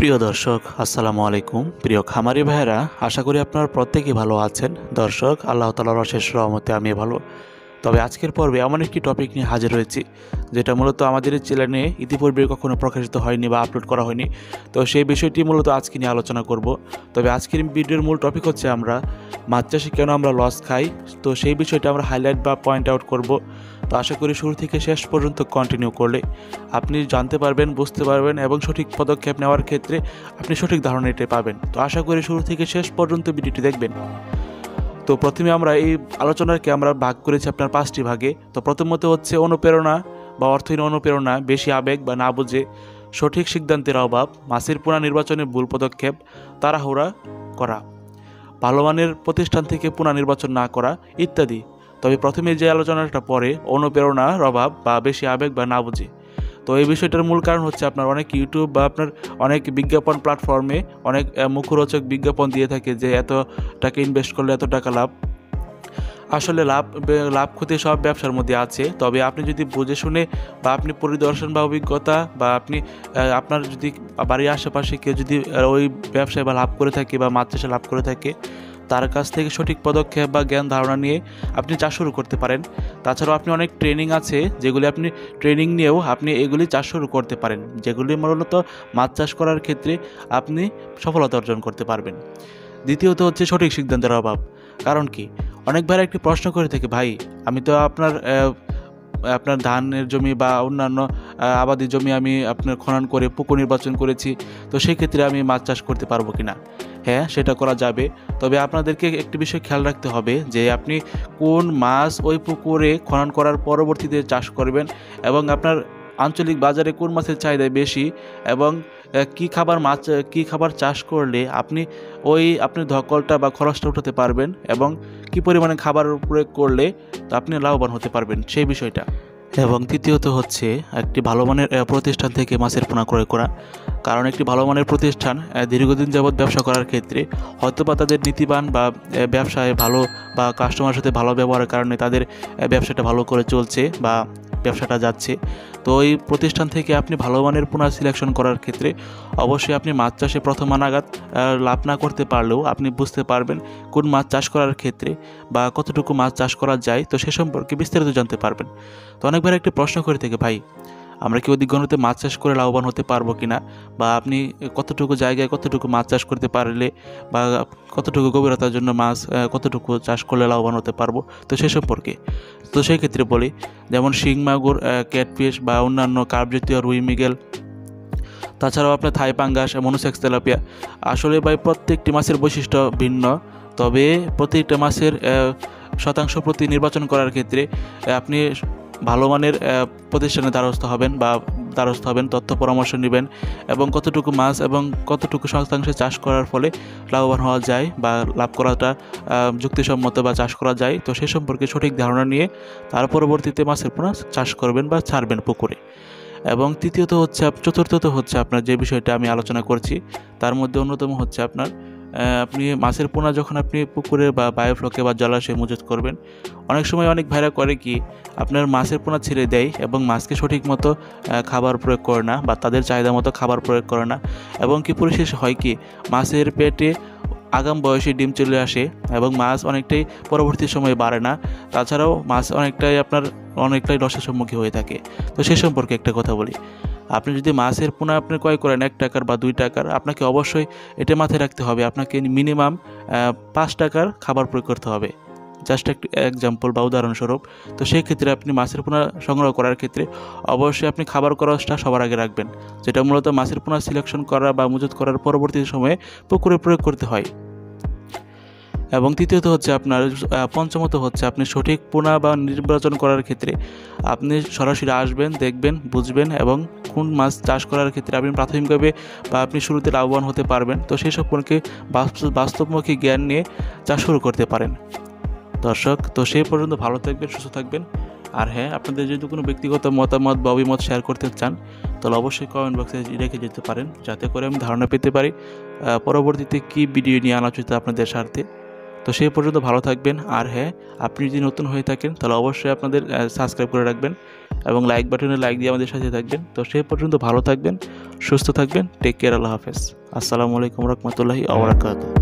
প্রিয় দর্শক আসসালামু আলাইকুম। প্রিয় খামারি ভাইয়েরা, আশা করি আপনারা প্রত্যেকেই ভালো আছেন। দর্শক, আল্লাহ তাআলার অশেষ রহমতে আমি ভালো। তবে আজকের পর্বে এমন একটি টপিক নিয়ে হাজির হয়েছি যেটা মূলত আমাদের এই চ্যানেলে ইতিপূর্বে কখনো প্রকাশিত হয়নি বা আপলোড করা হয়নি। তো সেই বিষয়টি মূলত আজকে নিয়ে আলোচনা করব। তবে আজকের ভিডিওর মূল টপিক হচ্ছে আমরা মাছ চাষে কেন আমরা লস খাই। তো সেই বিষয়টা আমরা হাইলাইট বা পয়েন্ট আউট করব। তো আশা করি শুরু থেকে শেষ পর্যন্ত কন্টিনিউ করলে আপনি জানতে পারবেন, বুঝতে পারবেন এবং সঠিক পদক্ষেপ নেওয়ার ক্ষেত্রে আপনি সঠিক ধারণা এটি পাবেন। তো আশা করি শুরু থেকে শেষ পর্যন্ত ভিডিওটি দেখবেন। তো প্রথমে আমরা এই আলোচনাকে আমরা ভাগ করেছি আপনার 5টি ভাগে। তো প্রথমত হচ্ছে অনুপ্রেরণা বা অর্থহীন অনুপ্রেরণা, বেশি আবেগ বা না বুঝে, সঠিক সিদ্ধান্তের অভাব, মাছের পোনা নির্বাচনে ভুল পদক্ষেপ, তাড়াহুড়া করা, ভালো মানের প্রতিষ্ঠান থেকে পোনা নির্বাচন না করা ইত্যাদি। তবে প্রথমে যে আলোচনাটা পরে অনুপ্রেরণার অভাব বা বেশি আবেগ বা না বুঝে, তো এই বিষয়টার মূল কারণ হচ্ছে আপনার অনেক ইউটিউব বা আপনার অনেক বিজ্ঞাপন প্ল্যাটফর্মে অনেক মুখরোচক বিজ্ঞাপন দিয়ে থাকে যে এত টাকা ইনভেস্ট করলে এত টাকা লাভ। আসলে লাভ ক্ষতি সব ব্যবসার মধ্যে আছে। তবে আপনি যদি বুঝে শুনে বা আপনি পরিদর্শন বা অভিজ্ঞতা বা আপনি আপনার যদি বাড়ির আশেপাশে কেউ যদি ওই ব্যবসায় বা লাভ করে থাকে বা মাছ চাষে লাভ করে থাকে, তার কাছ থেকে সঠিক পদক্ষেপ বা জ্ঞান ধারণা নিয়ে আপনি চাষ শুরু করতে পারেন। তাছাড়াও আপনি অনেক ট্রেনিং আছে যেগুলি আপনি ট্রেনিং নিয়েও আপনি এগুলি চাষ শুরু করতে পারেন, যেগুলি মূলত মাছ চাষ করার ক্ষেত্রে আপনি সফলতা অর্জন করতে পারবেন। দ্বিতীয়ত হচ্ছে সঠিক সিদ্ধান্তের অভাব। কারণ কি, অনেক ভাইরা একটি প্রশ্ন করে থাকে, ভাই আমি তো আপনার ধানের জমি বা অন্যান্য আবাদি জমি আমি আপনার খনন করে পুকুর নির্বাচন করেছি, তো সেই ক্ষেত্রে আমি মাছ চাষ করতে পারবো কিনা? হ্যাঁ, সেটা করা যাবে। তবে আপনাদেরকে একটি বিষয় খেয়াল রাখতে হবে যে আপনি কোন মাছ ওই পুকুরে খনন করার পরবর্তীতে চাষ করবেন এবং আপনার আঞ্চলিক বাজারে কোন মাছের চাহিদা বেশি এবং কী খাবার চাষ করলে আপনি ধকলটা বা খরচটা উঠাতে পারবেন এবং কী পরিমাণে খাবার প্রয়োগ করলে তো আপনি লাভবান হতে পারবেন সেই বিষয়টা। এবং তৃতীয়ত হচ্ছে একটি ভালো মানের প্রতিষ্ঠান থেকে মাছের পোনা ক্রয় করা। কারণ একটি ভালো মানের প্রতিষ্ঠান দীর্ঘদিন যাবৎ ব্যবসা করার ক্ষেত্রে হয়তোবা তাদের নীতিবান বা ব্যবসায় ভালো বা কাস্টমারের সাথে ভালো ব্যবহারের কারণে তাদের ব্যবসাটা ভালো করে চলছে বা ব্যবসাটা যাচ্ছে। তো ওই প্রতিষ্ঠান থেকে আপনি ভালো মানের পোনা সিলেকশন করার ক্ষেত্রে অবশ্যই আপনি মাছ চাষে প্রথমানাঘাত লাভ না করতে পারলেও আপনি বুঝতে পারবেন কোন মাছ চাষ করার ক্ষেত্রে বা কতটুকু মাছ চাষ করা যায়, তো সে সম্পর্কে বিস্তারিত জানতে পারবেন। তো অনেকবার একটি প্রশ্ন করে থাকে, ভাই আমরা কি অধিক ঘনত্বে মাছ চাষ করে লাভবান হতে পারবো কিনা, বা আপনি কতটুকু জায়গায় কতটুকু মাছ চাষ করতে পারলে বা কতটুকু গভীরতার জন্য মাছ কতটুকু চাষ করলে লাভবান হতে পারবো, তো সে সম্পর্কে। তো সেই ক্ষেত্রে বলি, যেমন শিং মাগুর, ক্যাটফিশ বা অন্যান্য কার্প জাতীয় রুই মৃগেল, তাছাড়াও আপনার থাই পাঙ্গাস, মনোসেক্স তেলাপিয়া। আসলে ভাই প্রত্যেকটি মাছের বৈশিষ্ট্য ভিন্ন, তবে প্রত্যেকটা মাছের শতাংশ প্রতি নির্বাচন করার ক্ষেত্রে আপনি ভালো মানের প্রতিষ্ঠানে দ্বারস্থ হবেন, তথ্য পরামর্শ নেবেন এবং কতটুকু মাছ এবং কতটুকু শতাংশে চাষ করার ফলে লাভবান হওয়া যায় বা লাভ করাটা যুক্তিসম্মত বা চাষ করা যায়, তো সে সম্পর্কে সঠিক ধারণা নিয়ে তার পরবর্তীতে মাছের পোনা চাষ করবেন বা ছাড়বেন পুকুরে। এবং চতুর্থত হচ্ছে আপনার যে বিষয়টা আমি আলোচনা করছি তার মধ্যে অন্যতম হচ্ছে আপনি মাছের পোনা যখন আপনি পুকুরে বা বায়োফ্লকে বা জলাশয়ে মজুত করবেন, অনেক সময় অনেক ভাইরা করে কি, আপনার মাছের পোনা ছেড়ে দেয় এবং মাছকে সঠিক মতো খাবার প্রয়োগ করে না বা তাদের চাহিদা মতো খাবার প্রয়োগ করে না, এবং কি পরিশেষে হয় কি, মাছের পেটে আগাম বয়সে ডিম চলে আসে এবং মাছ অনেকটাই পরবর্তী সময়ে বাড়ে না। তাছাড়াও মাছ অনেকটাই লসের সম্মুখীন হয়ে থাকে। তো সে সম্পর্কে একটা কথা বলি, আপনি যদি মাছের পোনা আপনি ক্রয় করেন 1 টাকার বা 2 টাকার, আপনাকে অবশ্যই এটা মাথায় রাখতে হবে আপনাকে মিনিমাম 5 টাকার খাবার প্রয়োগ করতে হবে। জাস্ট একটা এক্সাম্পল বা উদাহরণস্বরূপ। তো সেই ক্ষেত্রে আপনি মাছের পোনা সংগ্রহ করার ক্ষেত্রে অবশ্যই আপনি খাবার খরচটা সবার আগে রাখবেন, যেটা মূলত মাছের পোনা সিলেকশন করা বা মজুত করার পরবর্তী সময়ে পুকুরে প্রয়োগ করতে হয়। এবং তৃতীয়ত হচ্ছে পঞ্চমত হচ্ছে আপনি সঠিক পোনা বা নির্বাচন করার ক্ষেত্রে আপনি সরাসরি আসবেন, দেখবেন, বুঝবেন এবং কোন মাছ চাষ করার ক্ষেত্রে আপনি প্রাথমিকভাবে বা আপনি শুরুতে লাভবান হতে পারবেন, তো সেই সম্পর্কে বাস্তবমুখী জ্ঞান নিয়ে চাষ শুরু করতে পারেন। দর্শক, তো সেই পর্যন্ত ভালো থাকবেন, সুস্থ থাকবেন। আর হ্যাঁ, আপনাদের যদি কোনো ব্যক্তিগত মতামত বা অভিমত শেয়ার করতে চান তাহলে অবশ্যই কমেন্ট বক্সে রেখে যেতে পারেন, যাতে করে আমি ধারণা পেতে পারি পরবর্তীতে কী ভিডিও নিয়ে আলোচিত আপনাদের স্বার্থে। তো সেই পর্যন্ত ভালো থাকবেন। আর হ্যাঁ, আপনি যদি নতুন হয়ে থাকেন তাহলে অবশ্যই আপনাদের সাবস্ক্রাইব করে রাখবেন এবং লাইক বাটনে লাইক দিয়ে আমাদের সাথে থাকবেন। তো সেই পর্যন্ত ভালো থাকবেন, সুস্থ থাকবেন। Take care. আল্লাহ হাফেজ। আসসালামু আলাইকুম রহমতুল্লাহি ওয়া বারাকাতুহু।